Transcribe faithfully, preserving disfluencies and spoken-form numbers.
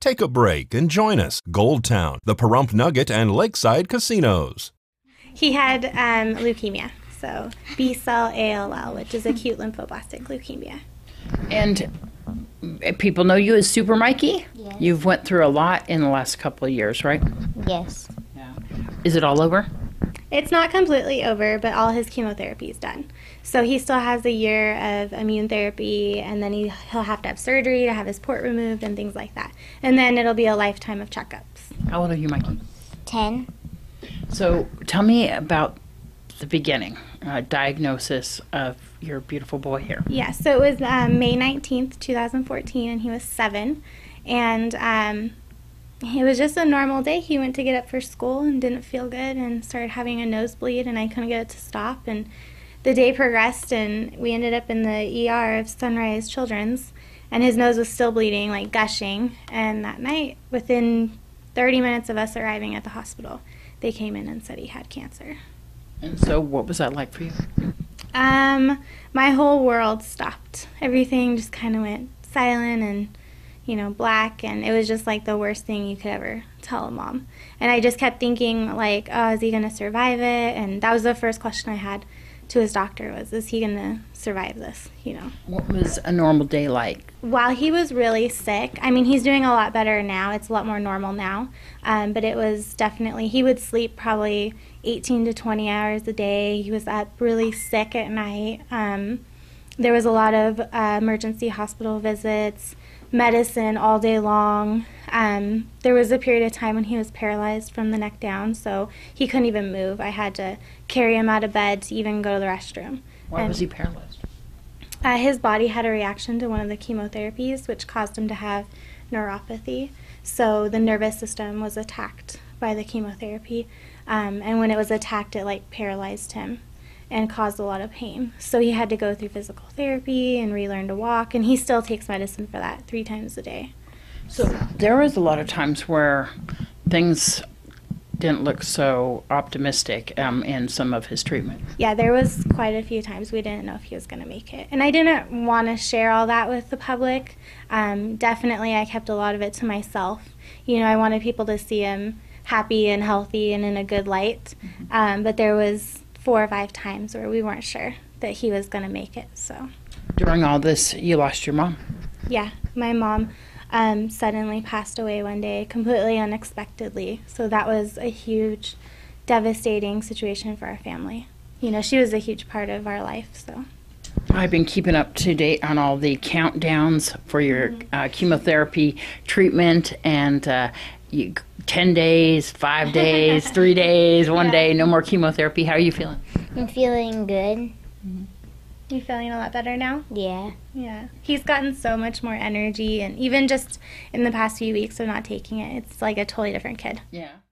Take a break and join us. Gold Town, the Pahrump Nugget, and Lakeside Casinos. He had um, leukemia, so B-cell A L L, which is acute lymphoblastic leukemia. And people know you as Super Mikey? Yes. You've went through a lot in the last couple of years, right? Yes. Yeah. Is it all over? It's not completely over, but all his chemotherapy is done. So he still has a year of immune therapy, and then he, he'll have to have surgery to have his port removed and things like that. And then it'll be a lifetime of checkups. How old are you, Mikey? Ten. So tell me about the beginning, uh, diagnosis of your beautiful boy here. Yeah, so it was um, May nineteenth, two thousand fourteen, and he was seven. And um, it was just a normal day. He went to get up for school and didn't feel good and started having a nosebleed, and I couldn't get it to stop. And the day progressed, and we ended up in the E R of Sunrise Children's, and his nose was still bleeding, like gushing. And that night, within thirty minutes of us arriving at the hospital, they came in and said he had cancer. And so what was that like for you? Um, my whole world stopped. Everything just kind of went silent and, you know, black, and it was just like the worst thing you could ever tell a mom. And I just kept thinking, like, oh, is he going to survive it? And that was the first question I had to his doctor was, is he going to survive this, you know? What was a normal day like? While he was really sick, I mean, he's doing a lot better now. It's a lot more normal now. Um, but it was definitely, he would sleep probably eighteen to twenty hours a day. He was up really sick at night. Um, there was a lot of uh, emergency hospital visits, medicine all day long. Um, there was a period of time when he was paralyzed from the neck down, so he couldn't even move. I had to carry him out of bed to even go to the restroom. Why and, was he paralyzed? Uh, his body had a reaction to one of the chemotherapies, which caused him to have neuropathy. So the nervous system was attacked by the chemotherapy, um, and when it was attacked, it like paralyzed him and caused a lot of pain. So he had to go through physical therapy and relearn to walk, and he still takes medicine for that three times a day. So there was a lot of times where things didn't look so optimistic um, in some of his treatment. Yeah, there was quite a few times we didn't know if he was going to make it. And I didn't want to share all that with the public. Um, definitely I kept a lot of it to myself. You know, I wanted people to see him happy and healthy and in a good light. Mm-hmm. Um, but there was four or five times where we weren't sure that he was going to make it. So during all this, you lost your mom. Yeah, my mom um, suddenly passed away one day, completely unexpectedly. So that was a huge, devastating situation for our family. You know, she was a huge part of our life. So I've been keeping up to date on all the countdowns for your mm-hmm. uh, chemotherapy treatment, and uh, you, ten days, five days, three days, one yeah. day, no more chemotherapy. How are you feeling? I'm feeling good. Mm-hmm. You feeling a lot better now? Yeah. Yeah. He's gotten so much more energy, and even just in the past few weeks of not taking it, it's like a totally different kid. Yeah.